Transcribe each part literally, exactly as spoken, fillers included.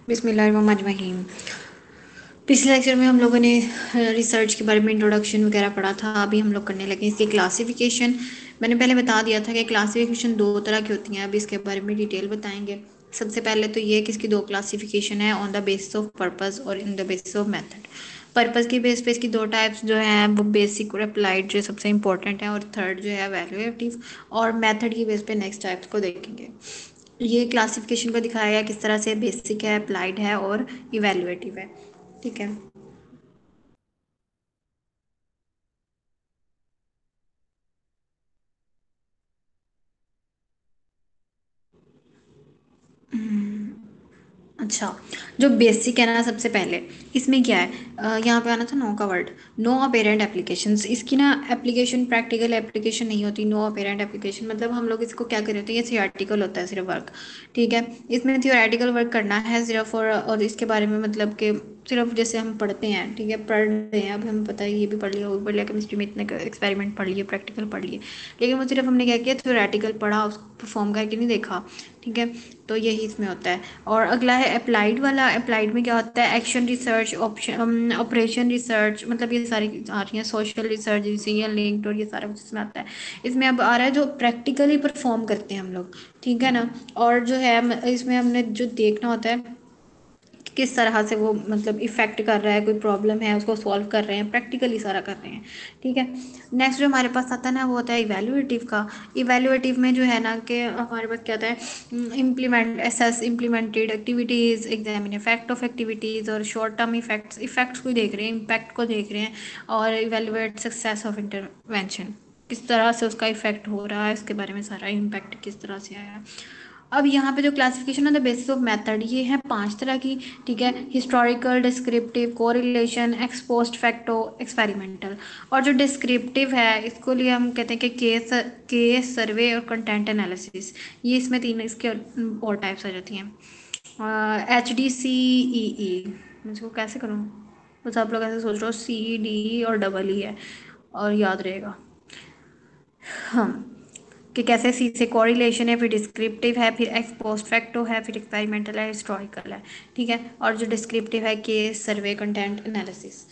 बिस्मिल्लाहिर्रहमानिर्रहीम। पिछले लेक्चर में हम लोगों ने रिसर्च के बारे में इंट्रोडक्शन वगैरह पढ़ा था। अभी हम लोग करने लगे इसकी क्लासिफिकेशन। मैंने पहले बता दिया था कि क्लासिफिकेशन दो तरह की होती हैं। अभी इसके बारे में डिटेल बताएंगे। सबसे पहले तो ये कि इसकी दो क्लासिफिकेशन है, on the basis of purpose और in the basis of method. Purpose की बेस पे इसकी दो टाइप्स जो हैं वो बेसिक और अप्लाइड जो सबसे इंपॉर्टेंट है, और थर्ड जो है वैल्यूएटिव। और मेथड की बेस पे नेक्स्ट टाइप्स को देखेंगे। ये क्लासिफिकेशन को दिखाया गया किस तरह से, बेसिक है, अप्लाइड है और इवेल्युएटिव है। ठीक है। अच्छा, जो बेसिक है ना, सबसे पहले इसमें क्या है, अ, यहाँ पे आना था नो का वर्ड। नो अपेरेंट एप्लीकेशंस, इसकी ना एप्लीकेशन प्रैक्टिकल एप्लीकेशन नहीं होती। नो अपेरेंट एप्लीकेशन मतलब हम लोग इसको क्या कर रहे होते हैं, ये थियोरेटिकल होता है सिर्फ वर्क। ठीक है। इसमें थियोरेटिकल वर्क करना है सिर्फ, और और इसके बारे में मतलब कि सिर्फ जैसे हम पढ़ते हैं, ठीक है, पढ़ रहे हैं, अब हमें पता है ये भी पढ़ लिया वो भी पढ़ लिया, केमिस्ट्री में इतने एक्सपेरिमेंट पढ़ लिए, प्रैक्टिकल पढ़ लिए, लेकिन वो सिर्फ हमने क्या किया, थ्योरेटिकल पढ़ा, उसको परफॉर्म करके नहीं देखा। ठीक है। तो यही इसमें होता है। और अगला है अप्लाइड वाला। अप्लाइड में क्या होता है, action research, option operation research, मतलब ये सारी आ रही हैं, सोशल रिसर्च, डिसीजन लिंक्ड, और ये सारा कुछ इसमें आता है। इसमें अब आ रहा है जो प्रैक्टिकली परफॉर्म करते हैं हम लोग। ठीक है ना। और जो है इसमें हमने जो देखना होता है कि किस तरह से वो मतलब इफेक्ट कर रहा है, कोई प्रॉब्लम है उसको सॉल्व कर रहे हैं, प्रैक्टिकली सारा कर रहे हैं। ठीक है। नेक्स्ट जो हमारे पास आता है ना, वो होता है इवेल्युएटिव का। इवेल्युएटिव में जो है ना कि हमारे पास क्या होता है, implement assess implemented activities, examine effect of activities, और शॉर्ट टर्म इफेक्ट्स, इफेक्ट्स को देख रहे हैं, इम्पैक्ट को देख रहे हैं, और इवेल्युएट सक्सेस ऑफ इंटरवेंशन, किस तरह से उसका इफेक्ट हो रहा है, इसके बारे में सारा इम्पैक्ट किस तरह से आया है। अब यहाँ पे जो क्लासिफिकेशन है द बेसिस ऑफ मेथड, ये है पांच तरह की। ठीक है। Historical, descriptive, correlation, ex post facto, experimental. और जो डिस्क्रिप्टिव है इसको लिए हम कहते हैं कि केस केस सर्वे और कंटेंट एनालिसिस। ये इसमें तीन इसके और टाइप्स आ जाती हैं। एच डी सी ई ई, मैं इसको कैसे करूँ, बस आप लोग ऐसे सोच रहे हो, सी डी और डबल ई है, और याद रहेगा। हाँ, कि कैसे सी से कोरिलेशन है, फिर डिस्क्रिप्टिव है, फिर एक्स पोस्ट फैक्टो है, फिर एक्सपेरिमेंटल है, हिस्टोरिकल है। ठीक है। और जो डिस्क्रिप्टिव है, केस सर्वे कंटेंट एनालिसिस।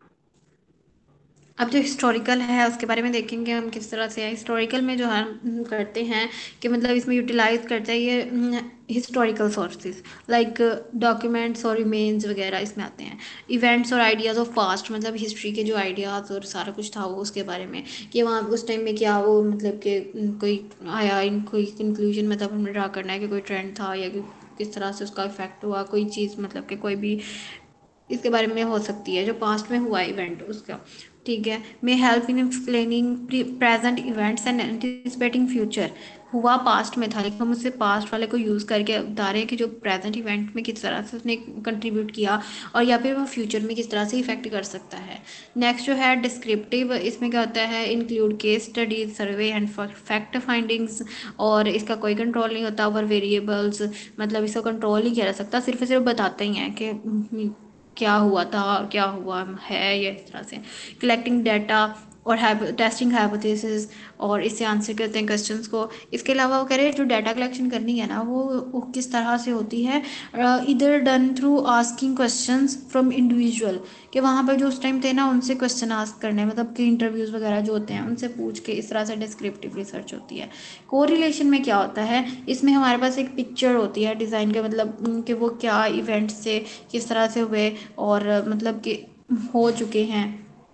अब जो हिस्टोरिकल है उसके बारे में देखेंगे हम किस तरह से है। हिस्टोरिकल में जो हम करते हैं कि मतलब इसमें यूटिलाइज करते हैं ये हिस्टोरिकल सोर्सेज, लाइक डॉक्यूमेंट्स और इमेज वगैरह इसमें आते हैं। इवेंट्स और आइडियाज़ ऑफ पास्ट, मतलब हिस्ट्री के जो आइडियाज़ और सारा कुछ था वो उसके बारे में, कि वहाँ उस टाइम में क्या वो मतलब कि कोई आया, इन कोई कंक्लूजन मतलब हमें ड्रा करना है कि कोई ट्रेंड था, या कि किस तरह से उसका इफेक्ट हुआ, कोई चीज़ मतलब कि कोई भी इसके बारे में हो सकती है जो पास्ट में हुआ इवेंट उसका। ठीक है। May help in explaining present events and anticipating future. हुआ पास्ट में था, लेकिन हम उससे पास्ट वाले को यूज़ करके बता रहे हैं कि जो प्रेजेंट इवेंट में किस तरह से उसने कंट्रीब्यूट किया, और या फिर वो फ्यूचर में किस तरह से इफेक्ट कर सकता है। नेक्स्ट जो है डिस्क्रिप्टिव, इसमें क्या होता है, include case studies, survey and fact findings. और इसका कोई कंट्रोल नहीं होता ओवर वेरिएबल्स, मतलब इसका कंट्रोल नहीं किया जा सकता, सिर्फ सिर्फ बताते ही हैं कि क्या हुआ था और क्या हुआ है, या इस तरह से कलेक्टिंग डाटा और टेस्टिंग हाइपोथेसिस, और इससे आंसर करते हैं क्वेश्चंस को। इसके अलावा वो कह रहे हैं जो डाटा कलेक्शन करनी है ना, वो, वो किस तरह से होती है, इधर done through asking questions from individual, कि वहाँ पर जो उस टाइम थे ना उनसे क्वेश्चन आस्क करने, मतलब कि इंटरव्यूज़ वगैरह जो होते हैं उनसे पूछ के, इस तरह से डिस्क्रिप्टिव रिसर्च होती है। कोरिलेशन में क्या होता है, इसमें हमारे पास एक पिक्चर होती है डिज़ाइन के, मतलब कि वो क्या इवेंट से किस तरह से हुए, और मतलब कि हो चुके हैं।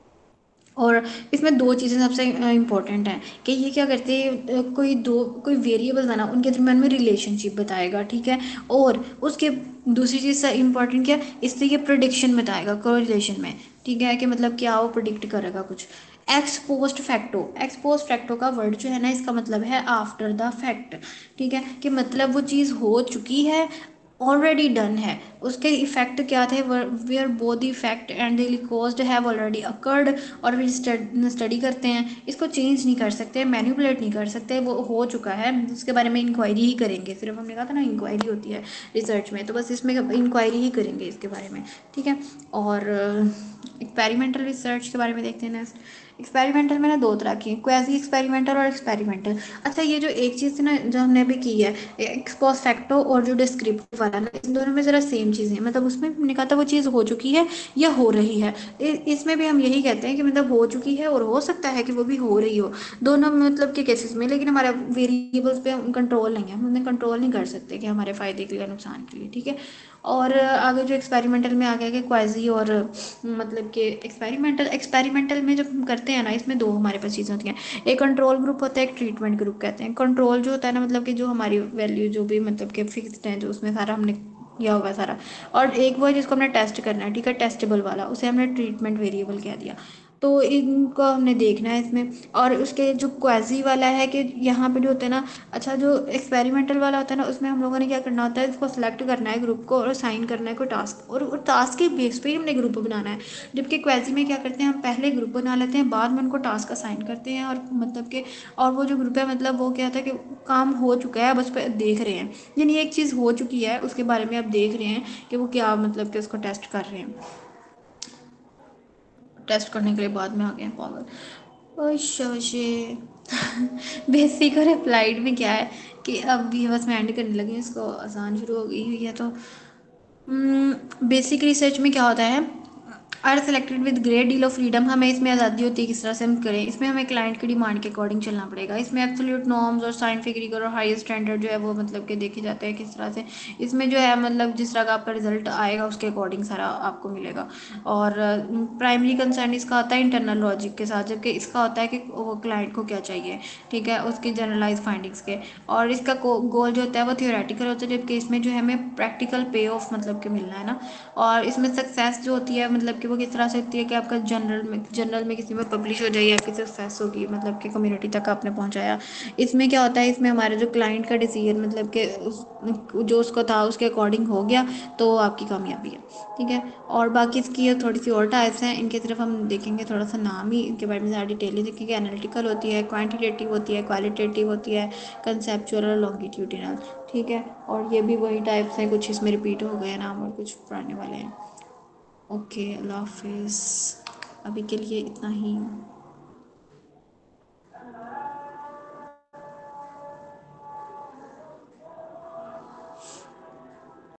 और इसमें दो चीज़ें सबसे इम्पोर्टेंट हैं, कि ये क्या करते हैं, कोई दो कोई वेरिएबल है ना उनके दरम्यान में रिलेशनशिप बताएगा। ठीक है। और उसके दूसरी चीज़ इम्पोर्टेंट क्या, इससे ये प्रोडिक्शन बताएगा कोरिलेशन में। ठीक है, कि मतलब क्या वो प्रोडिक्ट करेगा कुछ। Ex post facto, ex post facto का वर्ड जो है ना, इसका मतलब है आफ्टर द फैक्ट। ठीक है, कि मतलब वो चीज़ हो चुकी है, ऑलरेडी डन है, उसके इफेक्ट क्या थे, where both effect and daily caused have already occurred. और फिर स्टडी करते हैं, इसको चेंज नहीं कर सकते, मैनिपुलेट नहीं कर सकते, वो हो चुका है, उसके बारे में इंक्वायरी ही करेंगे। सिर्फ हमने कहा था ना इंक्वायरी होती है रिसर्च में, तो बस इसमें इंक्वायरी ही करेंगे इसके बारे में। ठीक है। और एक्सपेरिमेंटल रिसर्च के बारे में देखते हैं नेक्स्ट। एक्सपेरिमेंटल में ना दो तरह की, क्वाजी एक्सपेरिमेंटल और एक्सपेरिमेंटल। अच्छा, ये जो एक चीज़ थी ना जो हमने अभी की है, एक्स पोस्ट फैक्टो और जो डिस्क्रिप्टिव वाला ना, इन दोनों में ज़रा सेम सेम चीज़ें, मतलब उसमें भी हमने कहा था वो चीज़ हो चुकी है या हो रही है, इसमें भी हम यही कहते हैं कि मतलब हो चुकी है और हो सकता है कि वो भी हो रही हो, दोनों मतलब के केसेस में। लेकिन हमारा वेरिएबल्स पे कंट्रोल नहीं है, हम उन्हें कंट्रोल नहीं कर सकते कि हमारे फ़ायदे के लिए नुकसान के लिए, ठीक है। और आगे जो एक्सपेरिमेंटल में आ गया कि क्वाजी और मतलब कि एक्सपेरिमेंटल एक्सपेरिमेंटल में जब हम करते हैं ना, इसमें दो हमारे पास चीज़ें होती हैं, एक कंट्रोल ग्रुप होता है, एक ट्रीटमेंट ग्रुप कहते हैं। कंट्रोल जो होता है ना, मतलब कि जो हमारी वैल्यू जो भी मतलब कि फिक्स्ड है, जो उसमें सारा हमने किया हुआ है सारा, और एक वो है जिसको हमने टेस्ट करना है, ठीक है, टेस्टेबल वाला, उसे हमने ट्रीटमेंट वेरिएबल कह दिया। तो इनको हमने देखना है इसमें। और उसके जो क्वाजी वाला है कि यहाँ पे जो होता है ना, अच्छा जो एक्सपेरिमेंटल वाला होता है ना, उसमें हम लोगों ने क्या करना होता है, इसको सेलेक्ट करना है ग्रुप को और असाइन करना है कोई टास्क, और टास्क के बेस पे ही हमने ग्रुप बनाना है। जबकि क्वाजी में क्या करते हैं, हम पहले ग्रुप बना लेते हैं, बाद में उनको टास्क असाइन करते हैं, और मतलब कि और वो जो ग्रुप है मतलब वो क्या था कि काम हो चुका है, बस पे देख रहे हैं, यानी एक चीज़ हो चुकी है उसके बारे में आप देख रहे हैं कि वो क्या मतलब कि उसको टेस्ट कर रहे हैं। टेस्ट करने के लिए बाद में आ गए हैं पागल। अच्छा ये बेसिक और अप्लाइड में क्या है कि अब ये बस मैं एंड करने लगी हूँ, इसको आसान शुरू हो गई हुई है। तो बेसिक रिसर्च में क्या होता है, are selected with great deal of freedom, हमें इसमें आज़ादी होती है किस तरह से हम करें, इसमें हमें क्लाइंट की डिमांड के अकॉर्डिंग चलना पड़ेगा। इसमें एब्सोल्यूट नॉर्म्स और साइंटिफिक रिगर और हाई स्टैंडर्ड जो है वो मतलब कि देखे जाते हैं किस तरह से। इसमें जो है मतलब जिस तरह का आपका रिजल्ट आएगा उसके अकॉर्डिंग सारा आपको मिलेगा। और प्राइमरी कंसर्न इसका होता है इंटरनल लॉजिक के साथ, जबकि इसका होता है कि वो क्लाइंट को क्या चाहिए, ठीक है, उसकी जनरलाइज फाइंडिंग्स के। और इसका गोल जो होता है वो थियोरेटिकल होता है, जबकि इसमें जो है हमें प्रैक्टिकल पे ऑफ मतलब कि मिलना है ना। और इसमें सक्सेस जो होती है मतलब कि वो किस तरह से होती है कि आपका जनरल में जर्नल में किसी में पब्लिश हो जाए, आपकी सक्सेस होगी मतलब कि कम्युनिटी तक आपने पहुंचाया। इसमें क्या होता है, इसमें हमारे जो क्लाइंट का डिसीजन मतलब कि उस जो उसको था उसके अकॉर्डिंग हो गया तो आपकी कामयाबी है, ठीक है। और बाकी इसकी थोड़ी सी और टाइप्स हैं, इनके सिर्फ हम देखेंगे थोड़ा सा नाम ही, इनके बारे में ज़्यादा डिटेल देखेंगे। एनालिटिकल होती है, क्वांटिटेटिव होती है, क्वालिटेटिव होती है, कंसेप्चुअल और लॉन्गिट्यूडिनल, ठीक है। और ये भी वही टाइप्स हैं, कुछ इसमें रिपीट हो गए नाम और कुछ पुराने वाले हैं। ओके, अल्लाह हाफिज़, अभी के लिए इतना ही।